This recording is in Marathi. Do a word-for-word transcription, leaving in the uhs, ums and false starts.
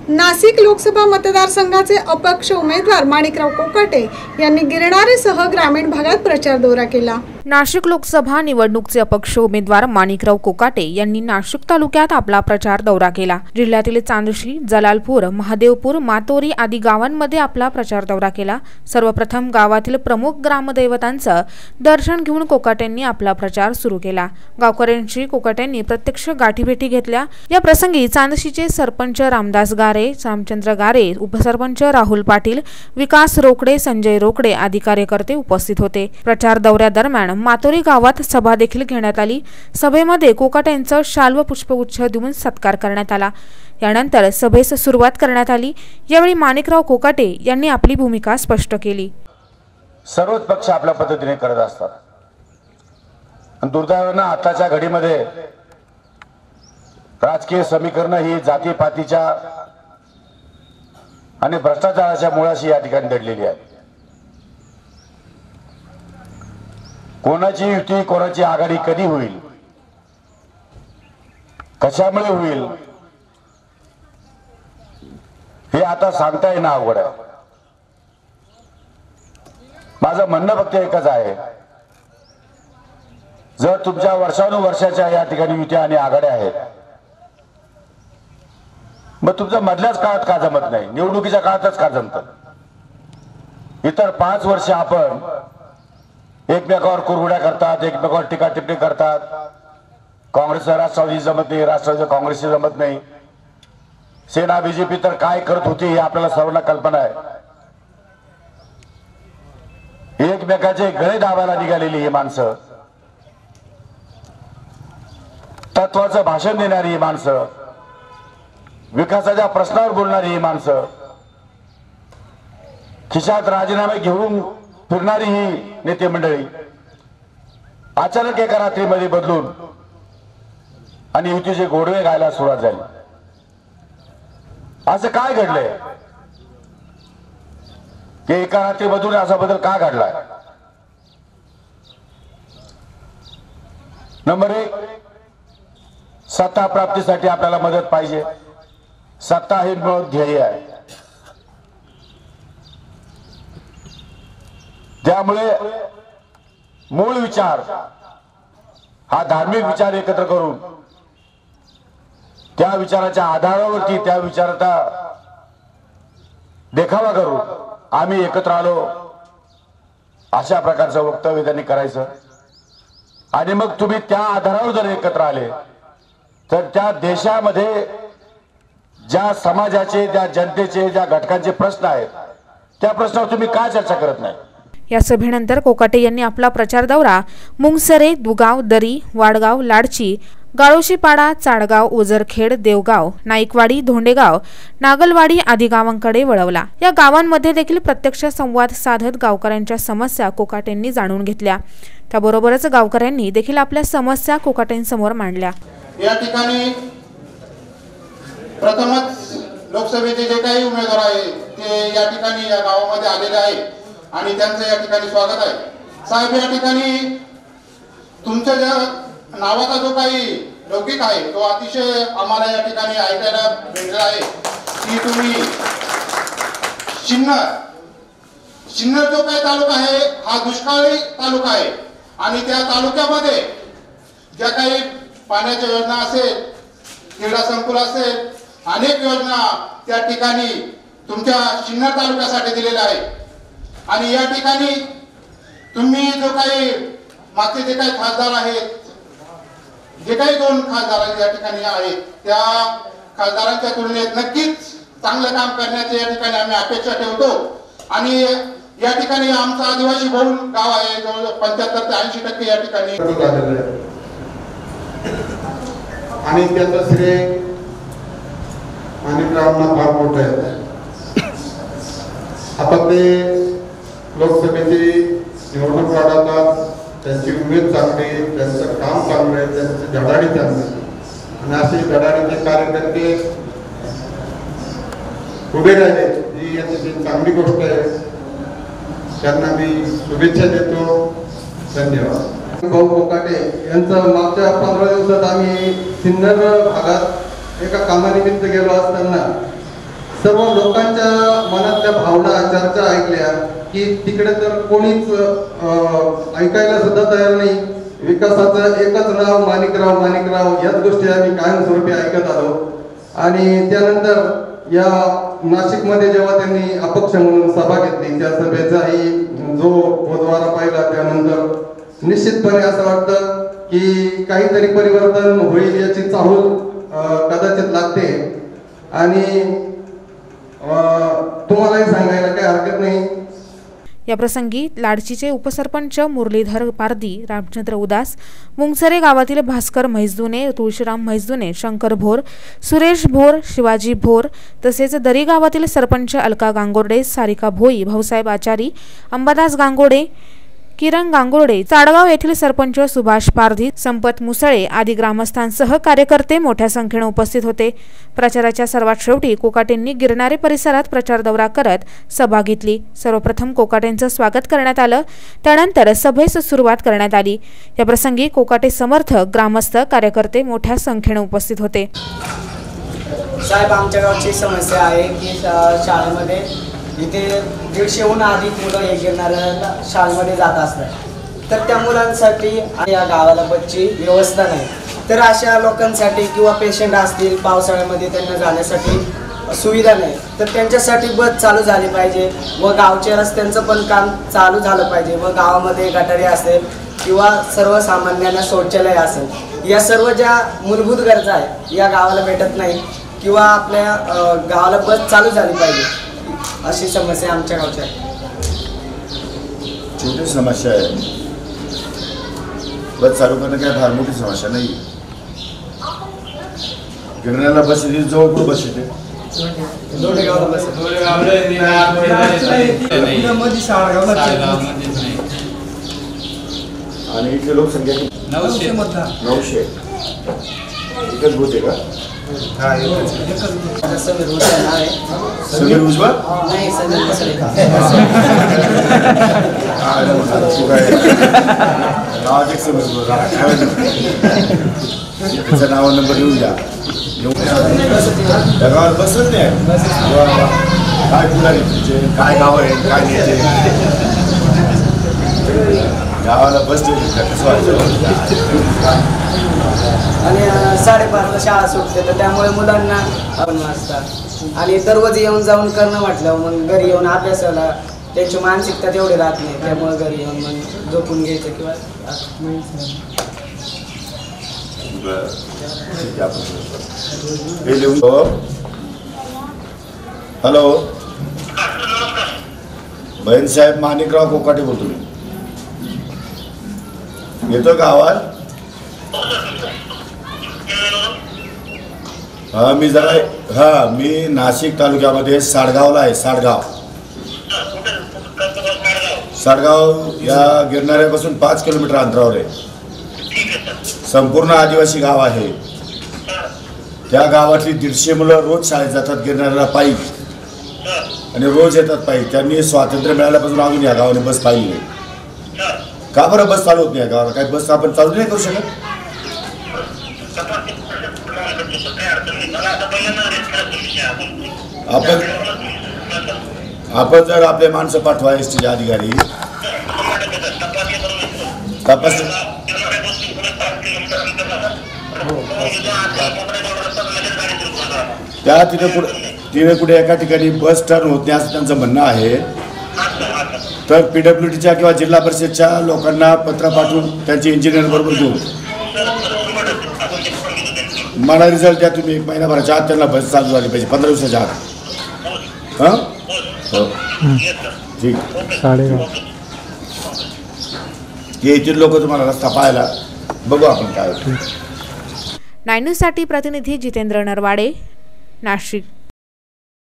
नाशिक लोकसभा मतदारसंघाचे अपक्ष उमेदवार माणिकराव कोकाटे यांनी गिरणारेसह ग्रामीण भागात प्रचार दौरा केला। नाशिक लोकसभा निवडणूकचे अपक्ष उमेदवार माणिकराव कोकाटे यांनी नाशिक तालुक्यात आपला प्रचार दौरा केला। जिल्ह्यातील चांदशी, जलालपूर, महादेवपूर, मातोरी आदी गावांमध्ये आपला प्रचार दौरा केला। सर्वप्रथम गावातील प्रमुख ग्रामदैवतांचं दर्शन घेऊन कोकाटेंनी आपला प्रचार सुरू केला। गावकऱ्यांशी कोकाटेंनी प्रत्यक्ष गाठीभेटी घेतल्या। या प्रसंगी चांदशीचे सरपंच रामदास गारे, रामचंद्र गारे, उपसरपंच राहुल पाटील, विकास रोकडे, संजय रोकडे आदी कार्यकर्ते उपस्थित होते। प्रचार दौऱ्यादरम्यान मातोरी गावात सभा देखील घेण्यात आली। सभेमध्ये कोकाटेंचा शाल व पुष्पगुच्छ देऊन सत्कार करण्यात आला। यानंतर सभेस सुरुवात करण्यात आली। यावेळी माणिकराव कोकाटे यांनी आपली भूमिका स्पष्ट केली। सर्वच पक्ष आपल्या पद्धतीने करत असतात आणि दुर्दैवाने आताच्या घडीमध्ये राजकीय समीकरण ही जातीपातीच्या आणि भ्रष्टाचाराच्या मुळाशी या ठिकाणी दडलेली आहे। कोणाची युती, कोणाची आघाडी कधी होईल, कशामुळे होईल हे आता सांगता येणं अवघड आहे। माझं म्हणणं फक्त एकच आहे, जर तुमच्या वर्षानुवर्षाच्या या ठिकाणी युत्या आणि आघाड्या आहेत, मग तुमचं मधल्याच काळात का जमत नाही, निवडणुकीच्या काळातच का जमतं? इतर पाच वर्ष आपण एकमेकावर कुरघोड्या करतात, एकमेकावर टीका टिप्पणी करतात। काँग्रेसचा राष्ट्रवादी जमत नाही, राष्ट्रवादी काँग्रेसची जमत नाही, सेना बीजेपी तर काय करत होती हे आपल्याला सर्वांना कल्पना आहे। एकमेकाचे गळे दाबायला निघालेली ही माणसं, तत्वाचं भाषण देणारी ही माणसं, विकासाच्या प्रश्नावर बोलणारी ही माणसं, खिशात राजीनामे घेऊन फिरणारी ही नेते मंडळी अचानक एका रात्रीमध्ये बदलून आणि युतीचे गोडवे गायला सुरुवात झाली। असं काय घडलंय की एका रात्री बदलून असा बदल का घडलाय? नंबर एक, सत्ता प्राप्तीसाठी आपल्याला मदत पाहिजे। सत्ता हे मूळ ध्येय आहे, त्यामुळे मूळ विचार हा धार्मिक विचार एकत्र करून त्या विचाराच्या आधारावरती त्या विचाराचा देखावा करून आम्ही एकत्र आलो, अशा प्रकारचं वक्तव्य त्यांनी करायचं। आणि मग तुम्ही त्या आधारावर जर एकत्र आले तर त्या देशामध्ये ज्या समाजाचे, ज्या जनतेचे, ज्या घटकांचे प्रश्न आहेत त्या प्रश्नावर तुम्ही का चर्चा करत नाही? या सभेनंतर कोकाटे यांनी आपला प्रचार दौरा मुंगसरे, दुगाव, दरी, वाडगाव, लाडची, गाळोशीपाडा, चाडगाव, ओझरखेड, देवगाव, नाईकवाडी, धोंडेगाव, नागलवाडी आदी गावांकडे वळवला। या गावांमध्ये देखील प्रत्यक्ष संवाद साधत गावकऱ्यांच्या समस्या कोकाटेंनी जाणून घेतल्या। त्याबरोबरच गावकऱ्यांनी देखील आपल्या समस्या कोकाटेंसमोर मांडल्या। या ठिकाणी प्रथमच लोकसभेचे जे काही उमेदवार आहेत ते या ठिकाणी या गावामध्ये आलेले आहेत आणि त्यांचं या ठिकाणी स्वागत आहे। साहेब, या ठिकाणी तुमच्या ज्या नावाचा जो काही लौकिक आहे तो अतिशय आम्हाला या ठिकाणी ऐकायला भेटला आहे की तुम्ही सिन्नर सिन्नर जो काही तालुका आहे हा दुष्काळी तालुका आहे आणि त्या तालुक्यामध्ये ज्या काही पाण्याच्या योजना असेल, क्रीडा संकुल असेल, अनेक योजना त्या ठिकाणी तुमच्या सिन्नर तालुक्यासाठी दिलेल्या आहेत। आणि या ठिकाणी तुम्ही जो काही मागचे जे काही खासदार आहेत, जे काही दोन खासदार या ठिकाणी आहेत, त्या खासदारांच्या तुलनेत नक्कीच चांगलं काम करण्याची या ठिकाणी आम्ही अपेक्षा ठेवतो। आणि या ठिकाणी आमचं आदिवासी बहुल गाव आहे, जवळ पंच्याहत्तर ते ऐंशी टक्के या ठिकाणी आणि त्याचं श्रेय माणिकरावांना फार मोठं आहे। आता ते लोकसभेची निवडणूक लढवतात, त्यांची उमेद चांगली, त्यांचं काम चांगलं आहे, त्यांची धडाडी चांगली आणि असे धडाडीचे कार्यकर्ते उभे राहिले ही याची चांगली गोष्ट आहे। त्यांना मी शुभेच्छा देतो। धन्यवाद। भाऊ कोकाटे यांचं मागच्या पंधरा दिवसात आम्ही सिन्नर भागात एका कामानिमित्त गेलो असताना सर्व लोकांच्या मनातल्या भावना चर्चा ऐकल्या की तिकडे तर कोणीच अं, ऐकायला सुद्धा तयार नाही. विकासाचं एकच नाव माणिकराव माणिकराव याच गोष्टी आम्ही कायमस्वरूपी ऐकत आलो. आणि त्यानंतर या नाशिकमध्ये जेव्हा त्यांनी अपक्ष म्हणून सभा घेतली त्या सभेचाही जो बोधवारा पाहिला त्यानंतर निश्चितपणे असं वाटतं की काहीतरी परिवर्तन होईल याची चाहूल कदाचित लागते. आणि तुम्हालाही सांगायला काही हरकत नाही. याप्रसंगी लाडशीचे उपसरपंच मुरलीधर पारधी, रामचंद्र उदास, मुंगसरे गावातील भास्कर म्हैसदुने, तुळशीराम म्हैसदुने, शंकर भोर, सुरेश भोर, शिवाजी भोर तसेच दरी गावातील सरपंच अलका गांगोर्डे, सारिका भोई, भाऊसाहेब आचारी, अंबादास गांगोडे, किरण गांगोर्डे, चाडगाव येथील सरपंच सुभाष पारधी, संपत मुसळे आदी ग्रामस्थांसह कार्यकर्ते मोठ्या संख्येने उपस्थित होते. प्रचाराच्या सर्वात शेवटी कोकाटेंनी गिरणारे परिसरात प्रचार दौरा करत सभा घेतली. सर्वप्रथम कोकाटेंचं स्वागत करण्यात आलं, त्यानंतर सभेस सुरुवात करण्यात आली. या प्रसंगी कोकाटे समर्थक, ग्रामस्थ, कार्यकर्ते मोठ्या संख्येने उपस्थित होते. साहेब, आमच्या गावची समस्या आहे की शाळेमध्ये इथे दीडशेहून अधिक मुलं हे गिरणाऱ्या शाळेमध्ये जात असतात, तर त्या मुलांसाठी या गावाला बसची व्यवस्था नाही. तर अशा लोकांसाठी किंवा पेशंट असतील पावसाळ्यामध्ये त्यांना जाण्यासाठी सुविधा नाही, तर त्यांच्यासाठी बस चालू झाली पाहिजे व गावच्या रस्त्यांचं पण काम चालू झालं पाहिजे व गावामध्ये गटारी असेल किंवा सर्वसामान्यांना शौचालय असेल, या सर्व ज्या मूलभूत गरजा आहेत या गावाला भेटत नाही किंवा आपल्या गावाला बस चालू झाली पाहिजे अशी समस्या आमच्या गावची आहे. छोटी समस्या आहे, बस चालू करणं काय फार मोठी समस्या नाही. गिरणाऱ्याला बस येते, जवळ बस येते, दोडेगावला बस आणि इथे लोकसंख्या नऊशे नऊशे एकच बोट आहे का? समीर भुजबळ नाव आहे. समीर भुजबळ नाही, समीर मसळे. गावात एक समीर भुजबळ त्याचं नाव नंबर येऊन द्या. त्या गावात बसत नाही. काय पुढारी तुमचे, काय गाव आहे, काय नेते गावाला बसले कसं व्हायचं. आणि साडेपाचला शाळा सुटते, तर त्यामुळे मुलांना आपण वाजतात आणि दररोज येऊन जाऊन करणं म्हटलं मग घरी येऊन अभ्यासाला त्यांची मानसिकता तेवढी राहत नाही, त्यामुळे घरी येऊन मग झोपून घ्यायचं किंवा हॅलो, बहीण साहेब माणिकराव कोकाटे बोलतो मी. येतो का आवाज? हा, मी जरा हा मी नाशिक तालुक्यामध्ये साडगावला आहे. साडगाव साडगाव या गिरणाऱ्यापासून पाच किलोमीटर अंतरावर आहे. संपूर्ण आदिवासी गाव आहे. त्या गावातली दीडशे मुलं रोज शाळेत जातात गिरणाऱ्याला पायी आणि रोज येतात पायी. त्यांनी स्वातंत्र्य मिळाल्यापासून अजून या गावाने बस पाहिली नाही. का बरं बस चालू होत नाही या गावाला? काही बस आपण चालू नाही करू शकत? आपण आपण जर आपले माणसं पाठवा एस टीचे अधिकारी तपास त्या तिथे कुठे तिथे कुठे एका ठिकाणी बस टर्न होत नाही असं त्यांचं म्हणणं आहे. तर पी डब्ल्यू डीच्या किंवा जिल्हा परिषदच्या लोकांना पत्र पाठवून त्यांचे इंजिनियर बरोबर घेऊन मला रिझल्ट द्या तुम्ही. एक महिनाभराच्या आत त्यांना बस चालू झाली पाहिजे, पंधरा दिवसाच्या आत. हां हो ठीक. साडेगाव येथील लोक तुम्हाला रस्ता पाहायला बघू आपण काय. नाईन्यूजसाठी प्रतिनिधी जितेंद्र नरवाडे, नाशिक.